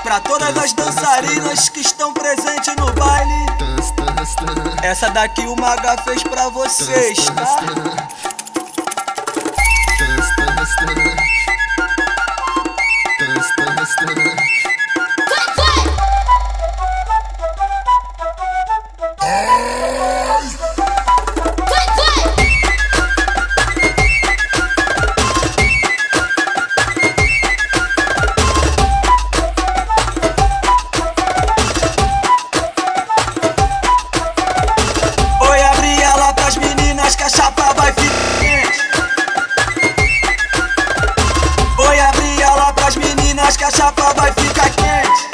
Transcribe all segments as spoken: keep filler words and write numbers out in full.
Pra todas as dançarinas que estão presentes no baile, essa daqui o Maga fez pra vocês, tá? Oi, abre ela pras meninas que a chapa vai ficar quente. Oi, abre ela pras meninas que a chapa vai ficar quente.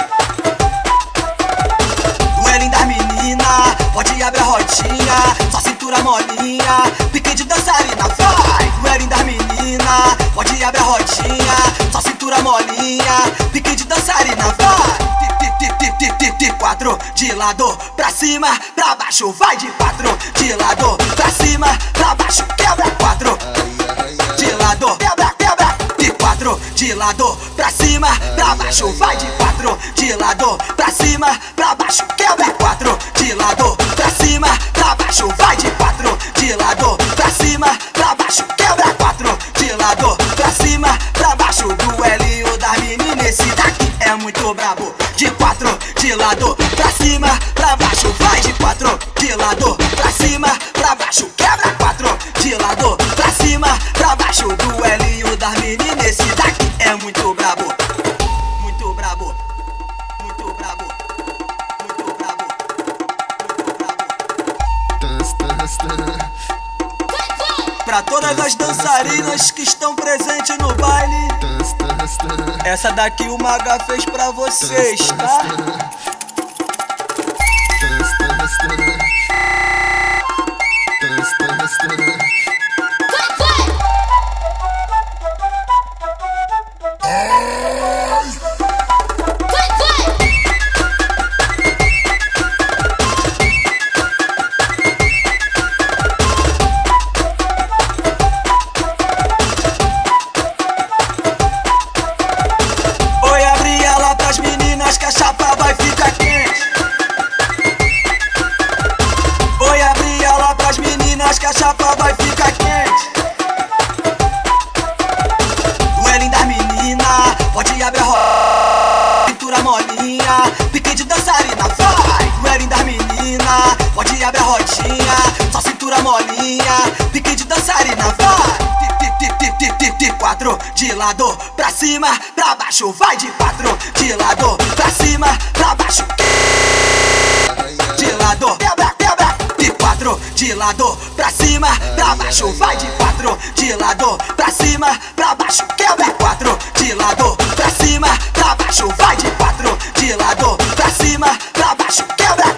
Duelinho das meninas, pode abrir a rodinha, só cintura molinha, pique de dançarina, vai! Duelinho das meninas, pode abrir a rodinha, só cintura molinha, pique de dançarina, vai! Quatro de lado pra cima, pra baixo, vai de quatro de lado pra cima, pra baixo, quebra quatro de lado, quebra, quebra, de quatro de lado pra cima, pra baixo, vai de quatro de lado pra cima, pra baixo, quebra quatro de lado pra cima, pra baixo, vai de quatro de lado pra cima, pra baixo, quebra quatro de lado pra cima, pra baixo, duelinho das meninas, esse daqui é muito brabo. De quatro de lado pra cima, pra baixo, vai de quatro de lado pra cima, pra baixo, quebra quatro de lado pra cima, pra baixo, duelinho das meninas, esse daqui é muito brabo, muito brabo, muito brabo, muito brabo, muito brabo. Pra todas as dançarinas que estão presentes no baile, essa daqui o Maga fez pra vocês, tá? Que a chapa vai ficar quente. Oi, abre ela pras meninas que a chapa vai ficar quente. Duelinho das meninas, pode abrir a roda, cintura molinha, pique de dançarina, vai! Duelinho das meninas, pode abrir a rodinha, só cintura molinha, pique de dançarina, vai! Quatro de lado pra cima, pra baixo, vai de quatro de lado pra cima, pra baixo, de lado, quebra, quebra, de quatro de lado pra cima, pra baixo, vai de quatro de lado pra cima, pra baixo, quebra quatro de lado pra cima, pra baixo, vai de quatro de lado pra cima, pra baixo, quebra